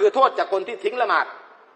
คือโทษจากคนที่ทิ้งละหมาด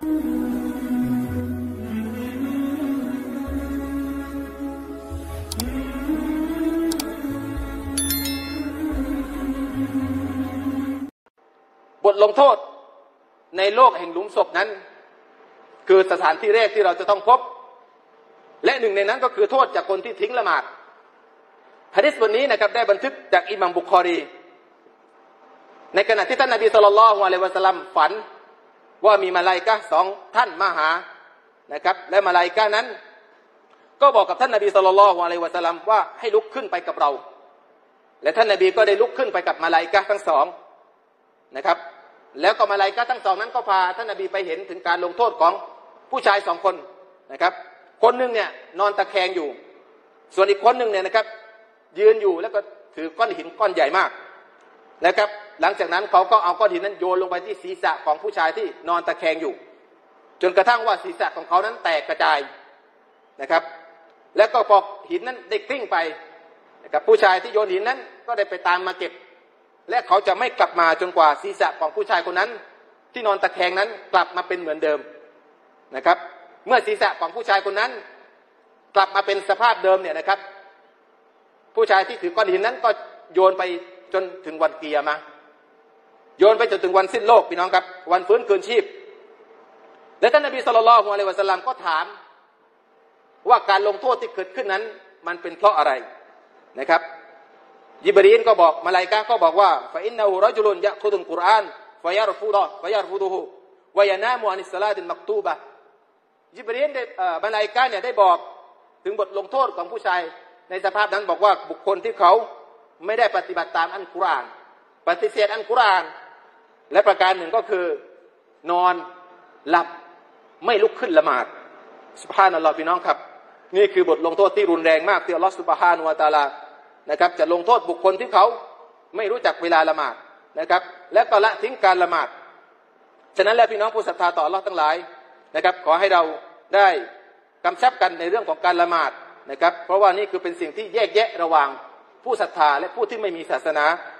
บทลงโทษในโลกแห่งหลุมศพนั้นคือสถานที่แรกที่เราจะต้องพบและหนึ่งในนั้นก็คือโทษจากคนที่ทิ้งละหมาดหะดีษบทนี้นะครับได้บันทึกจากอิหม่ามบุคอรีในขณะที่ท่านนบีศ็อลลัลลอฮุอะลัยฮิวะซัลลัมฝันว่ามีมลาอิกะฮ์2ท่านมาหานะครับและมลาอิกะฮ์นั้นก็บอกกับท่านนบีศ็อลลัลลอฮุอะลัยฮิวะซัลลัมว่าให้ลุกขึ้นไปกับเราและท่านนบีก็ได้ลุกขึ้นไปกับมลาอิกะฮ์ทั้งสองนะครับแล้วก็มลาอิกะฮ์ทั้งสองนั้นก็พาท่านนบีไปเห็นถึงการลงโทษของผู้ชาย2คนนะครับคนหนึ่งเนี่ยนอนตะแคงอยู่ส่วนอีกคนหนึ่งเนี่ยนะครับยืนอยู่แล้วก็ถือก้อนหินก้อนใหญ่มากนะครับหลังจากนั้นเขาก็เอาก้อนหินนั้นโยนลงไปที่ศีรษะของผู้ชายที่นอนตะแคงอยู่จนกระทั่งว่าศีรษะของเขานั้นแตกกระจายนะครับแล้วก็พอหินนั้นได้กลิ้งไปนะครับผู้ชายที่โยนหินนั้นก็ได้ไปตามมาเก็บและเขาจะไม่กลับมาจนกว่าศีรษะของผู้ชายคนนั้นที่นอนตะแคงนั้นกลับมาเป็นเหมือนเดิมนะครับเมื่อศีรษะของผู้ชายคนนั้นกลับมาเป็นสภาพเดิมเนี่ยนะครับผู้ชายที่ถือก้อนหินนั้นก็โยนไปจนถึงวันกิยามะห์โยนไปจนถึงวันสิ้นโลกพี่น้องครับวันฟื้นคืนชีพและท่านนบีศ็อลลัลลอฮุอะลัยฮิวะซัลลัมก็ถามว่าการลงโทษที่เกิดขึ้นนั้นมันเป็นเพราะอะไรนะครับยิบรีลก็บอกมลาอิกะฮ์ก็บอกว่าฟะอินนะฮูรอจุลุนยะคุดุลกุรอานฟะยัรฟุดุฮูวะยะนามุอานิสศอลาติลมักตูบะห์ยิบรีลได้มลาอิกะฮ์เนี่ยได้บอกถึงบทลงโทษของผู้ชายในสภาพนั้นบอกว่าบุคคลที่เขาไม่ได้ปฏิบัติตามอัลกุรอานปฏิเสธอัลกุรอานและประการหนึ่งก็คือนอนหลับไม่ลุกขึ้นละหมาดซุบฮานัลลอฮ์พี่น้องครับนี่คือบทลงโทษที่รุนแรงมากที่อัลลอฮ์ซุบฮานะฮูวะตะอาลานะครับจะลงโทษบุคคลที่เขาไม่รู้จักเวลาละหมาดนะครับและก็ละทิ้งการละหมาดฉะนั้นแล้วพี่น้องผู้ศรัทธาต่ออัลลอฮ์ทั้งหลายนะครับขอให้เราได้กำชับกันในเรื่องของการละหมาดนะครับเพราะว่านี่คือเป็นสิ่งที่แยกแยะระหว่างผู้ศรัทธาและผู้ที่ไม่มีศาสนา